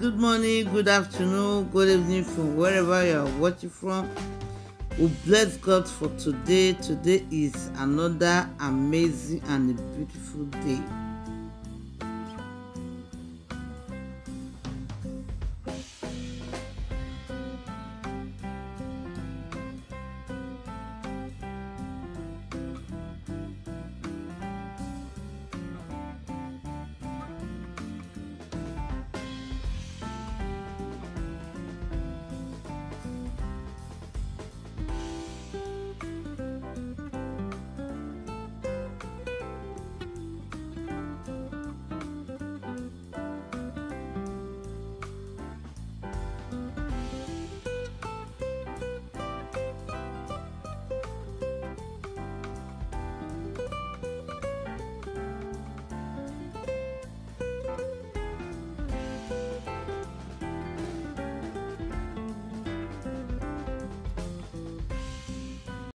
good morning, good afternoon, good evening from wherever you are watching from. We bless God for today. Today is another amazing and a beautiful day.